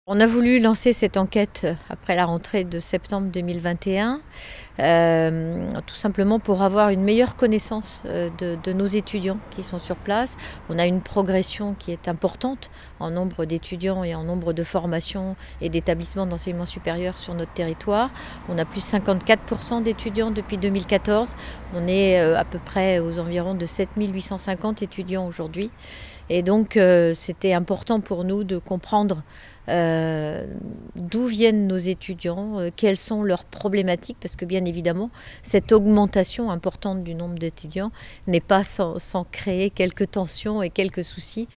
On a voulu lancer cette enquête après la rentrée de septembre 2021, tout simplement pour avoir une meilleure connaissance de nos étudiants qui sont sur place. On a une progression qui est importante en nombre d'étudiants et en nombre de formations et d'établissements d'enseignement supérieur sur notre territoire. On a plus 54% d'étudiants depuis 2014. On est à peu près aux environs de 7850 étudiants aujourd'hui. Et donc c'était important pour nous de comprendre d'où viennent nos étudiants, quelles sont leurs problématiques, parce que bien évidemment, cette augmentation importante du nombre d'étudiants n'est pas sans créer quelques tensions et quelques soucis.